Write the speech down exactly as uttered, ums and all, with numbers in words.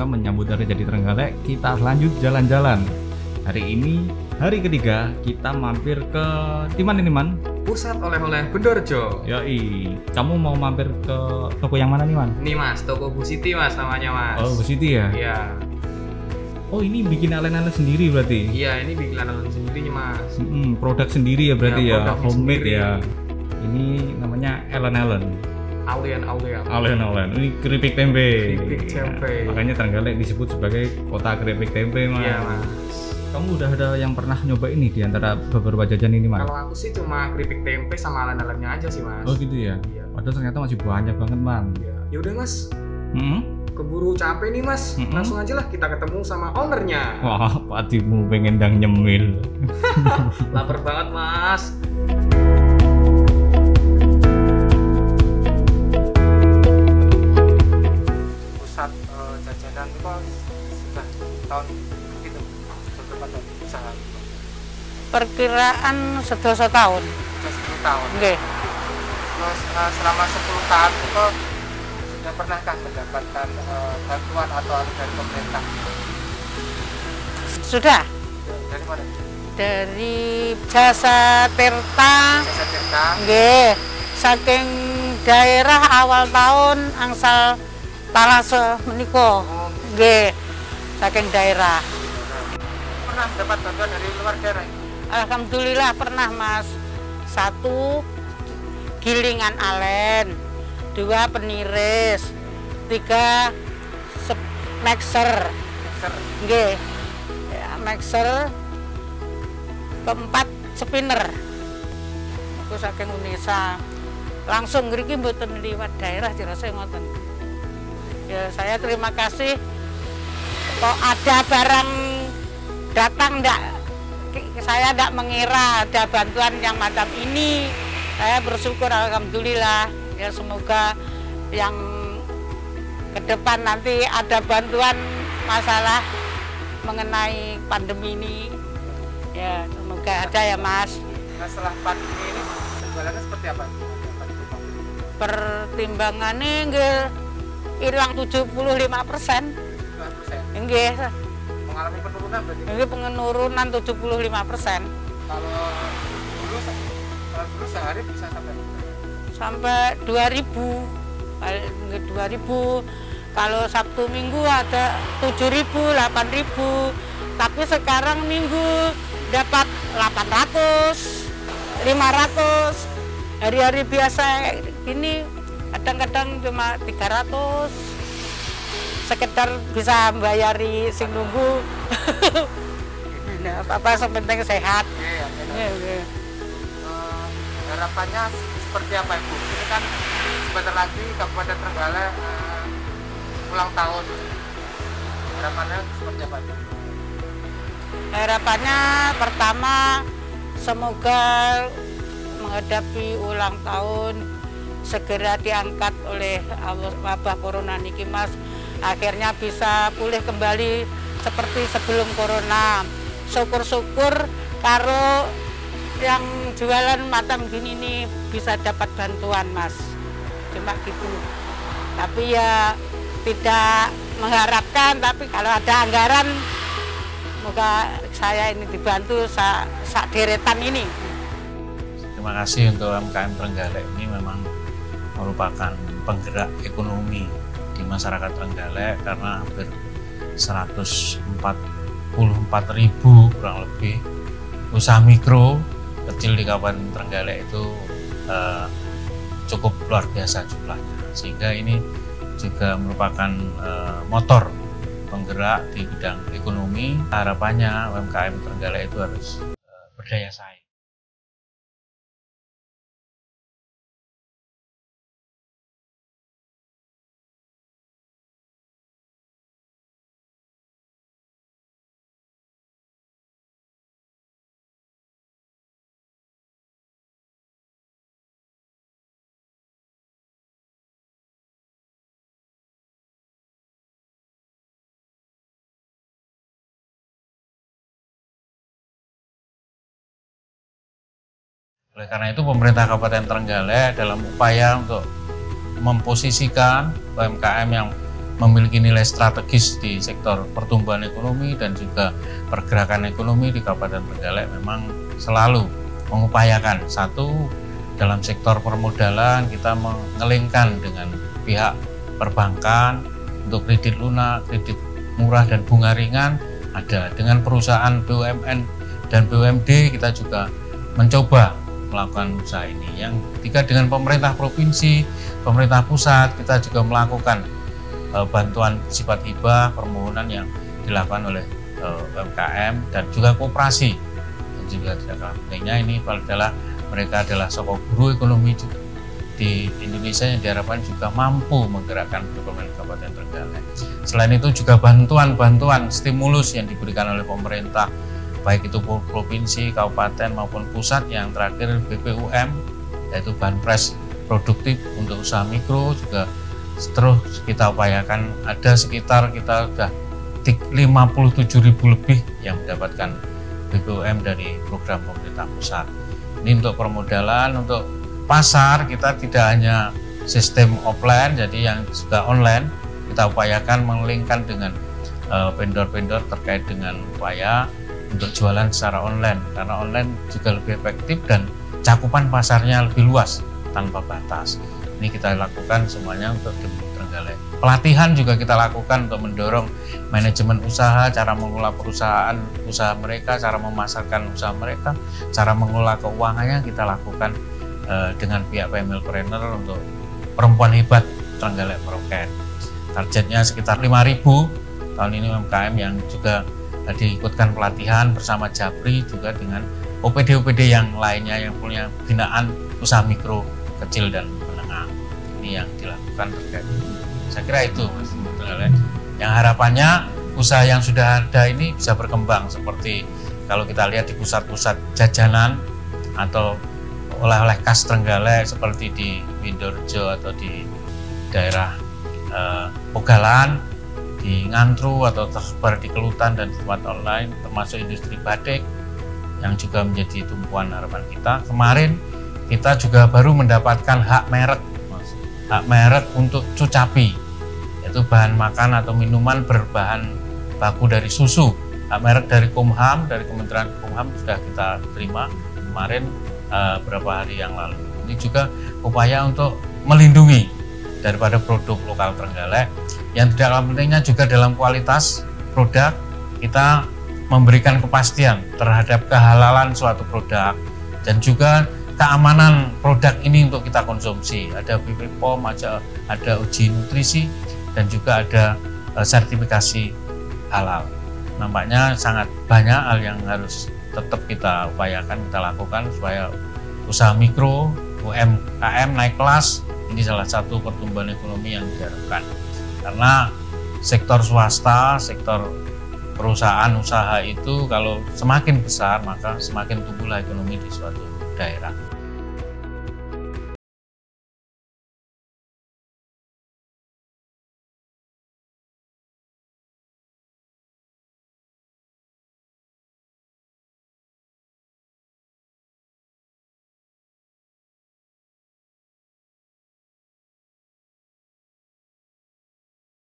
rangka menyambut Hari Jadi Trenggalek, kita lanjut jalan-jalan. Hari ini hari ketiga, kita mampir ke di mana nih, Man? Pusat oleh-oleh Bendorejo. Yoi, kamu mau mampir ke toko yang mana nih, Man? Ini Mas, toko Bu Siti Mas namanya Mas. Oh, Bu Siti ya? Iya. Oh, ini bikin alen-alen sendiri berarti? Iya, ini bikin alen sendiri Mas. Hmm, produk sendiri ya berarti ya, ya homemade sendiri. ya. Ini namanya alen-alen. Alen-alen. Alen-alen. Ini keripik tempe. Keripik tempe. Ya, makanya Trenggalek disebut sebagai kota keripik tempe, Mas. Iya Mas. Kamu udah ada yang pernah nyoba ini di antara beberapa jajan ini, Mas? Kalau aku sih cuma keripik tempe sama alen-alennya aja sih Mas. Oh gitu ya? Iya. Padahal ternyata masih banyak banget, Man. Iya. Ya udah Mas. Hmm? Keburu capek nih Mas. Mm-mm. Langsung aja lah kita ketemu sama ownernya. Wah, patimu pengen dang nyemil. Lapar banget Mas. Pusat uh, jajanan itu kok sudah tahun gitu. Berapa tahun usaha? Perkiraan sedasa tahun. Sudah sepuluh tahun. Nggih. Terus uh, selama sepuluh tahun itu sudah pernahkah mendapatkan uh, bantuan atau dari pemerintah? Sudah Dari mana? dari Jasa Tirta. Jasa Tirta. Nggih. Saking daerah awal tahun angsal talase menika. Oh, Nggih. Saking daerah. pernah mendapat bantuan dari luar daerah? Alhamdulillah pernah, Mas. Satu gilingan alen, dua peniris, tiga sep- mixer, Mixer. nggih, ya, mixer, keempat spinner. Aku saking Unesa, langsung ngriki mboten liwat daerah dirasa ngoten. Ya saya terima kasih. Kok ada barang datang ndak, saya ndak mengira ada bantuan yang macam ini. Saya bersyukur alhamdulillah, ya semoga yang ke depan nanti ada bantuan masalah mengenai pandemi ini, ya semoga ada ya Mas. Nah, setelah pandemi ini penjualannya seperti apa? Pertimbangannya nggih hilang tujuh puluh lima persen, dua persen. nggih, Mengalami penurunan berarti. nggih penurunan tujuh puluh lima persen Kalau dulu se- kalau dulu sehari bisa sampai sampai dua ribu, nggih dua ribu. Kalau Sabtu Minggu ada tujuh ribu, delapan ribu. Tapi sekarang Minggu dapat delapan ratus, lima ratus. Hari-hari biasa ini kadang-kadang cuma tiga ratus. Sekedar bisa bayari sing nunggu. Nah, apa-apa sepenting sehat. Oke, oke. Iya, iya. Eh, harapannya seperti apa Ibu? Ini kan sebentar lagi Kabupaten Trenggalek eh, ulang tahun. Harapannya seperti apa Ibu? Harapannya pertama semoga menghadapi ulang tahun segera diangkat oleh Allah wabah corona niki Mas, akhirnya bisa pulih kembali seperti sebelum corona. Syukur-syukur karo yang jualan macam gini nih bisa dapat bantuan Mas, cuma gitu. Tapi ya tidak mengharapkan, tapi kalau ada anggaran semoga saya ini dibantu sak sa deretan ini. Terima kasih untuk U M K M Trenggalek, ini memang merupakan penggerak ekonomi di masyarakat Trenggalek karena hampir seratus empat puluh empat ribu kurang lebih usaha mikro kecil di Kabupaten Trenggalek itu eh, cukup luar biasa jumlahnya, sehingga ini juga merupakan eh, motor penggerak di bidang ekonomi. Harapannya U M K M Trenggalek itu harus eh, berdaya saing. Oleh karena itu pemerintah Kabupaten Trenggalek dalam upaya untuk memposisikan U M K M yang memiliki nilai strategis di sektor pertumbuhan ekonomi dan juga pergerakan ekonomi di Kabupaten Trenggalek memang selalu mengupayakan satu dalam sektor permodalan kita mengelingkan dengan pihak perbankan untuk kredit lunak, kredit murah dan bunga ringan ada. Dengan perusahaan B U M N dan B U M D kita juga mencoba melakukan usaha ini. Yang ketiga dengan pemerintah provinsi, pemerintah pusat kita juga melakukan uh, bantuan sifat hibah, permohonan yang dilakukan oleh uh, U M K M dan juga koperasi. Dan juga tidak kalah pentingnya ini adalah mereka adalah sokok guru ekonomi di Indonesia yang diharapkan juga mampu menggerakkan perekonomian Kabupaten Trenggalek. Selain itu juga bantuan-bantuan stimulus yang diberikan oleh pemerintah baik itu provinsi, kabupaten maupun pusat. Yang terakhir B P U M yaitu Banpres produktif untuk usaha mikro juga terus kita upayakan. Ada sekitar kita sudah lima puluh tujuh ribu lebih yang mendapatkan B P U M dari program pemerintah pusat. Ini untuk permodalan. Untuk pasar kita tidak hanya sistem offline, jadi yang juga online kita upayakan mengelingkan dengan vendor-vendor uh, terkait dengan upaya untuk jualan secara online, karena online juga lebih efektif dan cakupan pasarnya lebih luas tanpa batas. Ini kita lakukan semuanya untuk di Trenggalek. Pelatihan juga kita lakukan untuk mendorong manajemen usaha, cara mengelola perusahaan usaha mereka, cara memasarkan usaha mereka, cara mengelola keuangannya kita lakukan eh, dengan pihak Femilpreneur untuk perempuan hebat Trenggalek Proken. Targetnya sekitar lima ribu tahun ini U M K M yang juga diikutkan pelatihan bersama Japri juga dengan O P D O P D yang lainnya yang punya binaan usaha mikro, kecil dan menengah. Ini yang dilakukan terkait. Saya kira itu Mas Trenggalek. Yang harapannya usaha yang sudah ada ini bisa berkembang seperti kalau kita lihat di pusat-pusat jajanan atau oleh-oleh khas Trenggalek seperti di Windorejo atau di daerah eh, Pogalan, di Ngantru atau tersebar di Kelutan dan tempat online, termasuk industri batik yang juga menjadi tumpuan harapan kita. Kemarin kita juga baru mendapatkan hak merek, hak merek untuk Cucapi, yaitu bahan makan atau minuman berbahan baku dari susu. Hak merek dari Kumham, dari Kementerian Kumham sudah kita terima kemarin uh, beberapa hari yang lalu. Ini juga upaya untuk melindungi daripada produk lokal Trenggalek. Yang tidak kalah pentingnya juga dalam kualitas produk kita memberikan kepastian terhadap kehalalan suatu produk dan juga keamanan produk ini untuk kita konsumsi. Ada B P P O M, ada, ada uji nutrisi dan juga ada uh, sertifikasi halal. Nampaknya sangat banyak hal yang harus tetap kita upayakan, kita lakukan supaya usaha mikro, U M K M naik kelas. Ini salah satu pertumbuhan ekonomi yang diharapkan. Karena sektor swasta, sektor perusahaan usaha itu kalau semakin besar maka semakin tumbuhlah ekonomi di suatu daerah.